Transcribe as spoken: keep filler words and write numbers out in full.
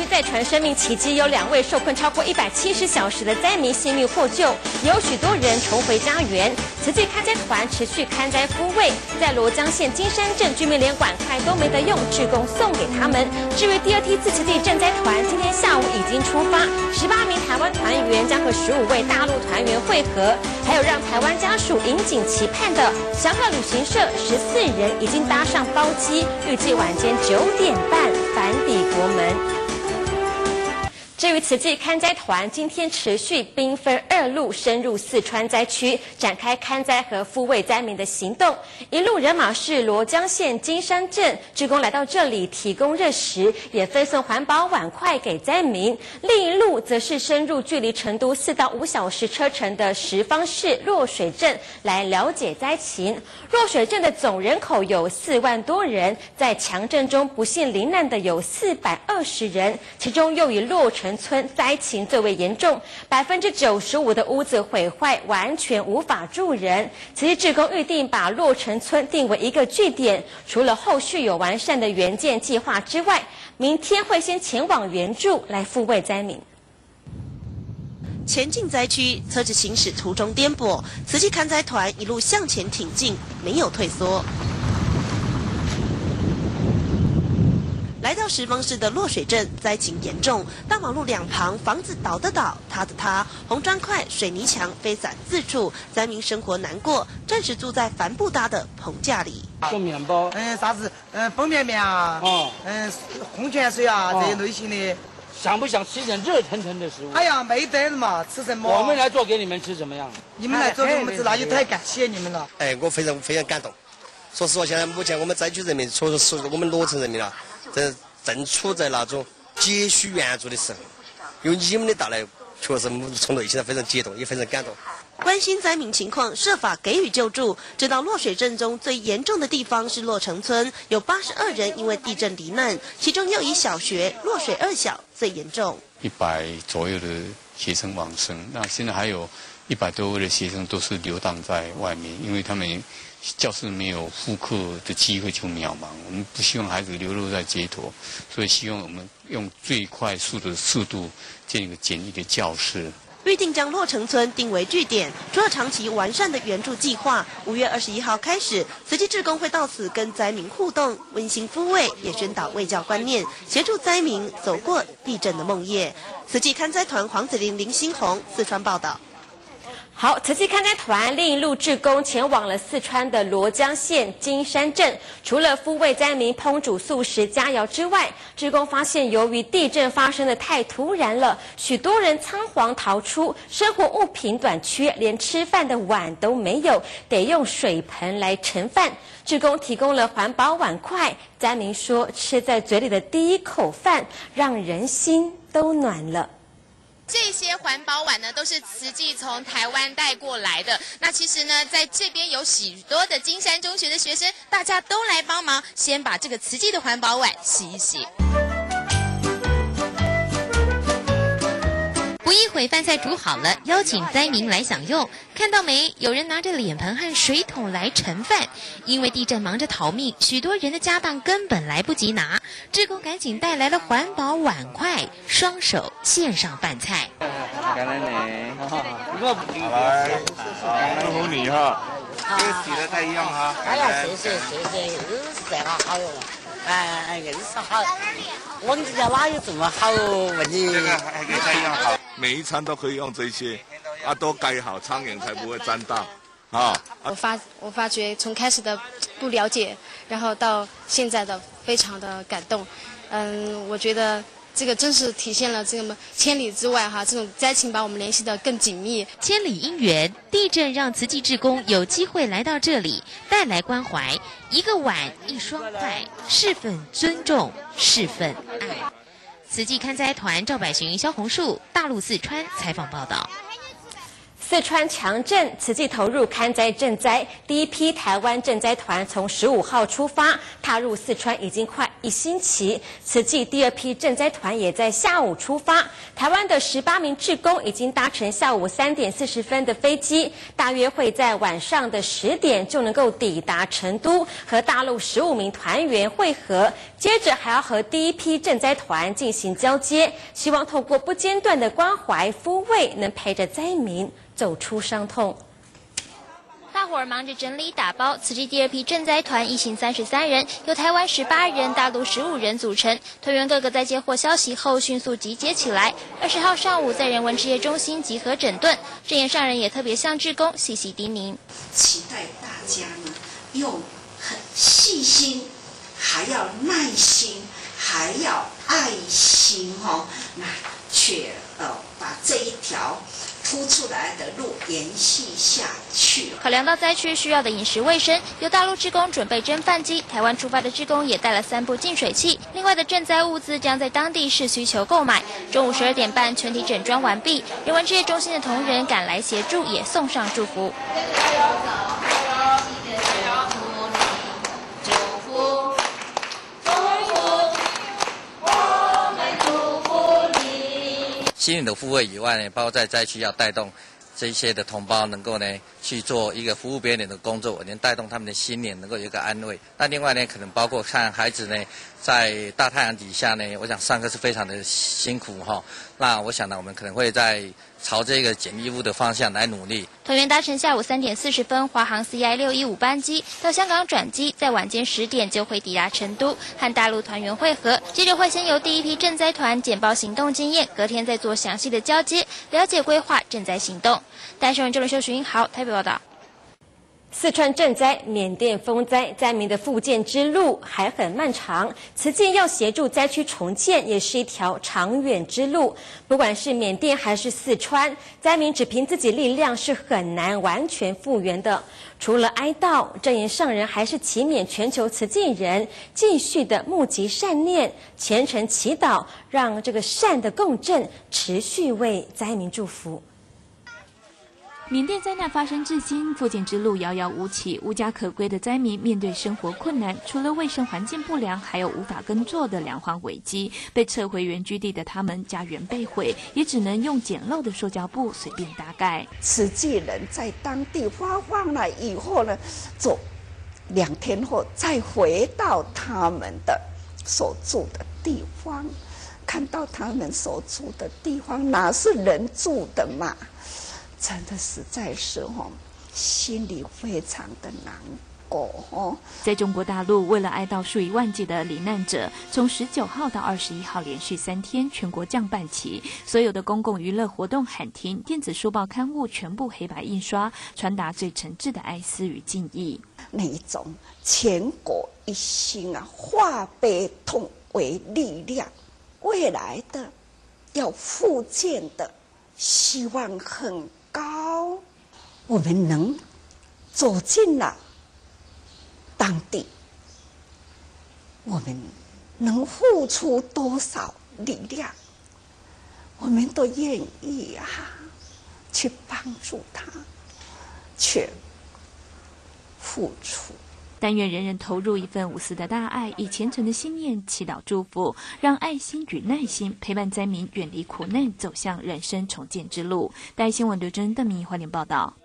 区再传生命奇迹，有两位受困超过一百七十小时的灾民性命获救，也有许多人重回家园。慈济勘灾团持续勘灾复位，在罗江县金山镇居民连碗筷都没得用，志工送给他们。至于第二梯次慈济赈灾团，今天下午已经出发，十八名台湾团员将和十五位大陆团员会合，还有让台湾家属引颈期盼的祥鹤旅行社十四人已经搭上包机，预计晚间九点半返抵国门。至于慈济勘灾团，今天持续兵分二路深入四川灾区，展开勘灾和复位灾民的行动。一路人马是罗江县金山镇，志工来到这里提供热食，也分送环保碗筷给灾民；另一路则是深入距离成都四到五小时车程的什邡市落水镇，来了解灾情。落水镇的总人口有四万多人，在强震中不幸罹难的有四百二十人，其中又以落城村灾情最为严重，百分之九十五的屋子毁坏，完全无法住人。慈济志工预定把落城村定为一个据点，除了后续有完善的援建计划之外，明天会先前往援助来抚慰灾民。 前进灾区，车子行驶途中颠簸，慈济勘灾团一路向前挺进，没有退缩。来到什邡市的落水镇，灾情严重，大马路两旁房子倒的倒，塌的塌，红砖块、水泥墙飞散四处，灾民生活难过，暂时住在帆布搭的棚架里。 做面包， 嗯，啥子，嗯，方便面啊，哦，嗯，矿泉水啊，哦、这些类型的。 想不想吃一点热腾腾的食物？ 哎呀，没得嘛，吃什么？ 我们来做给你们吃怎么样？ 你们来做给我们吃，那就太感谢你们了。 哎，我非常非常感动。说实话，现在目前我们灾区人民，说是我们罗城人民啊，这正处在那种急需援助的时候，有你们的到来，确实从内心上非常激动，也非常感动。 关心灾民情况，设法给予救助。直到落水镇中最严重的地方是落城村，有八十二人因为地震罹难，其中又以小学落水二小最严重， 一百左右的学生往生。那现在还有一百多位的学生都是流荡在外面，因为他们教室没有复课的机会就渺茫。我们不希望孩子流落在街头，所以希望我们用最快速的速度建一个简易的教室。 预定将落城村定为据点，除了长期完善的援助计划，五月二十一号开始，慈济志工会到此跟灾民互动，温馨抚慰，也宣导卫教观念，协助灾民走过地震的梦夜。慈济勘灾团黄子玲、林新红，四川报道。 好，慈济勘灾团另一路志工前往了四川的罗江县金山镇，除了抚慰灾民烹煮素食佳肴之外，志工发现由于地震发生的太突然了，许多人仓皇逃出，生活物品短缺，连吃饭的碗都没有，得用水盆来盛饭。志工提供了环保碗筷，灾民说吃在嘴里的第一口饭让人心都暖了。 这些环保碗呢，都是慈济从台湾带过来的。那其实呢，在这边有许多的金山中学的学生，大家都来帮忙，先把这个慈济的环保碗洗一洗。不一会，饭菜煮好了，邀请灾民来享用。看到没？有人拿着脸盆和水桶来盛饭。因为地震忙着逃命，许多人的家当根本来不及拿。志工赶紧带来了环保碗筷，双手献上饭菜。 感恩你，我来，感恩你哈，跟洗的太一样哈。 哎呀，谢谢谢谢，日子这个好哟。哎，硬是好，我们家哪有这么好问题？ 这个还跟它一样好，每一餐都可以用这些，啊，都盖好，苍蝇才不会沾到，啊。 我发我发觉从开始的不了解，然后到现在的非常的感动，嗯，我觉得这个真是体现了这么千里之外哈，这种灾情把我们联系得更紧密。 千里姻缘，地震让慈济志工有机会来到这里，带来关怀。一个碗，一双筷，是份尊重，是份爱。慈济勘灾团赵百寻、萧红树，大陆四川采访报道。 四川强震，慈济投入勘灾赈灾，第一批台湾赈灾团从十五号出发，踏入四川已经快一星期。慈济第二批赈灾团也在下午出发，台湾的十八名志工已经搭乘下午三点四十分的飞机，大约会在晚上的十点就能够抵达成都，和大陆十五名团员会合，接着还要和第一批赈灾团进行交接，希望透过不间断的关怀抚慰，能陪着灾民走出伤痛。 大伙儿忙着整理打包，慈济第二批赈灾团一行三十三人，由台湾十八人、大陆十五人组成。团员个个在接获消息后迅速集结起来。二十号上午在人文职业中心集合整顿，证言上人也特别向志工细细叮咛， 期待大家呢用很细心，还要耐心，还要爱心哦，那却呃把这一条铺出来的路延续下去。 考量到灾区需要的饮食卫生，由大陆志工准备蒸饭机，台湾出发的志工也带了三部净水器。另外的赈灾物资将在当地视需求购买。中午十二点半，全体整装完毕，人文职业中心的同仁赶来协助，也送上祝福。 心灵的抚慰以外呢，包括在灾区要带动这一些的同胞能够呢去做一个服务别人的工作，能带动他们的心灵能够有一个安慰。那另外呢，可能包括看孩子呢在大太阳底下呢，我想上课是非常的辛苦哈。那我想呢，我们可能会在朝这个简易屋的方向来努力。 团员搭乘下午三点四十分华航 C I 六一五班机到香港转机，在晚间十点就会抵达成都，和大陆团员会合。接着会先由第一批赈灾团简报行动经验，隔天再做详细的交接，了解规划赈灾行动。台新闻周伦秀、徐英豪台北报道。 四川赈灾、缅甸风灾，灾民的复建之路还很漫长。慈济要协助灾区重建，也是一条长远之路。不管是缅甸还是四川，灾民只凭自己力量是很难完全复原的。除了哀悼，证言上人还是祈勉全球慈济人继续的募集善念，虔诚祈祷，让这个善的共振持续为灾民祝福。 缅甸灾难发生至今，复建之路遥遥无期，无家可归的灾民面对生活困难，除了卫生环境不良，还有无法耕作的粮荒危机。被撤回原居地的他们，家园被毁，也只能用简陋的塑胶布随便搭盖。 慈济人在当地发放了以后呢，走两天后再回到他们的所住的地方，看到他们所住的地方哪是人住的嘛？真的实在是哦，心里非常的难过哦。 在中国大陆，为了哀悼数以万计的罹难者，从十九号到二十一号连续三天全国降半旗，所有的公共娱乐活动喊停，电子书报刊物全部黑白印刷，传达最诚挚的哀思与敬意。 那一种全国一心啊，化悲痛为力量，未来的要复建的希望很高，我们能走进了当地，我们能付出多少力量，我们都愿意啊去帮助他，去付出。 但愿人人投入一份无私的大爱，以虔诚的心念祈祷祝福，让爱心与耐心陪伴灾民远离苦难，走向人生重建之路。台新闻刘真、邓明华联报道。